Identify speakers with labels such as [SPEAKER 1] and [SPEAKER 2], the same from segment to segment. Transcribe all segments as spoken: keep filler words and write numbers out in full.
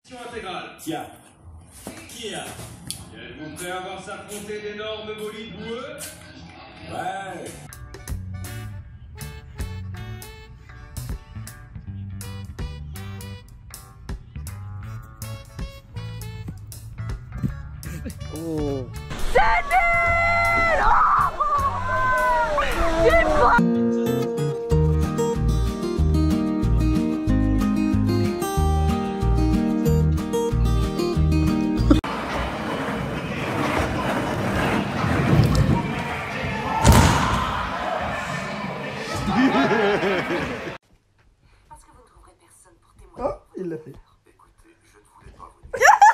[SPEAKER 1] Intégrale. Tiens. Tiens. Êtes-vous prêts à voir s'affronter d'énormes bolides boueux? Ouais.
[SPEAKER 2] Oh.
[SPEAKER 3] Parce que vous ne trouverez personne pour témoigner.
[SPEAKER 2] Oh, il l'a fait.
[SPEAKER 1] Écoutez, je ne voulais pas vous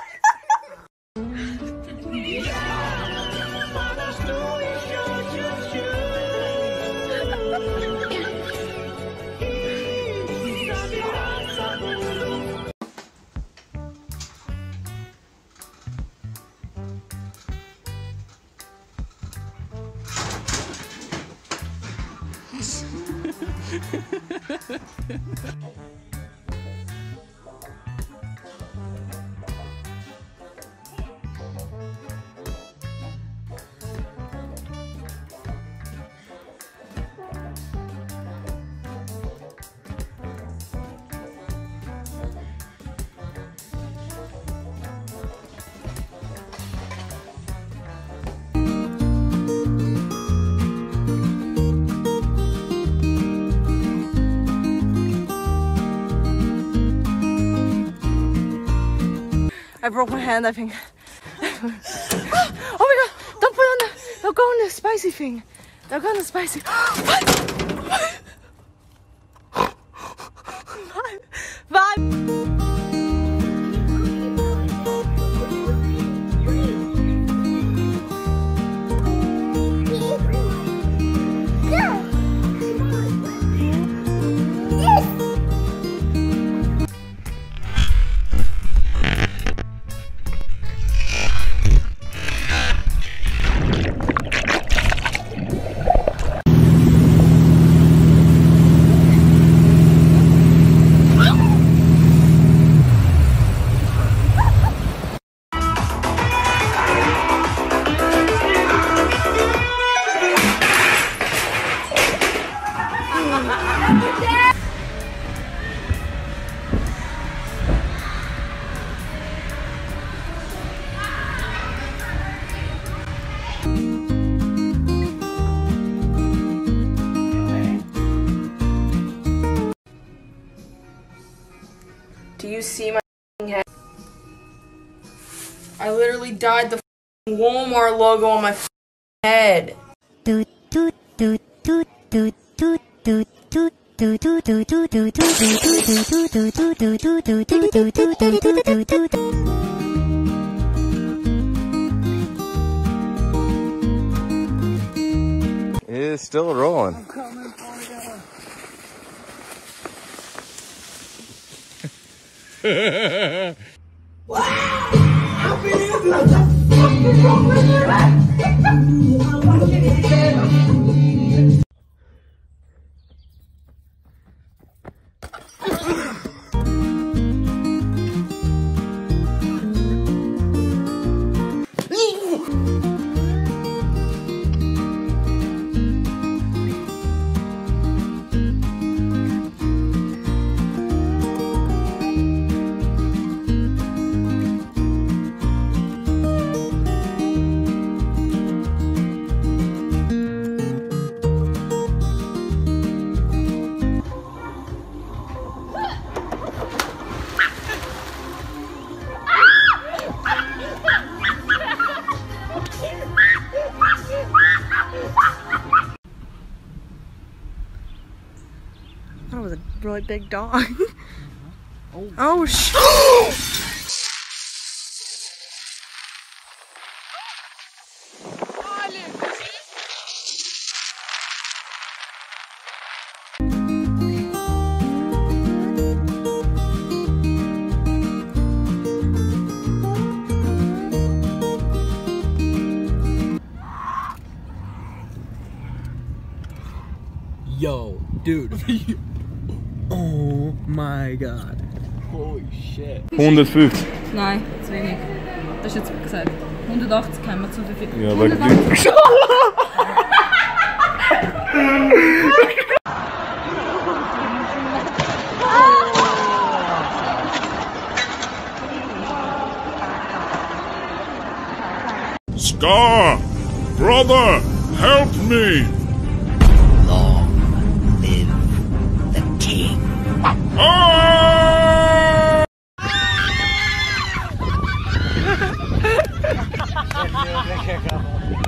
[SPEAKER 4] I broke my hand, I think. Oh my god! Don't put on the... Don't go on the spicy thing. Don't go on the spicy... What? Five. Five. Do you see my head? I literally dyed the Walmart logo on my head.
[SPEAKER 5] It is still rolling.
[SPEAKER 2] I'm coming,
[SPEAKER 3] Wow! I've been here for the fucking wrong with you, man!
[SPEAKER 4] That was a really big dog. Oh, oh sh!
[SPEAKER 2] Yo, dude. Oh my god. Holy shit.
[SPEAKER 5] hundertfünfzig.
[SPEAKER 4] Nein, zu wenig. Das ist jetzt gesagt. hundertachtzig haben wir zu viel.
[SPEAKER 5] Ja, wegen dir.
[SPEAKER 6] Scar! Brother! Help me!
[SPEAKER 3] Long live the king.
[SPEAKER 6] Ah!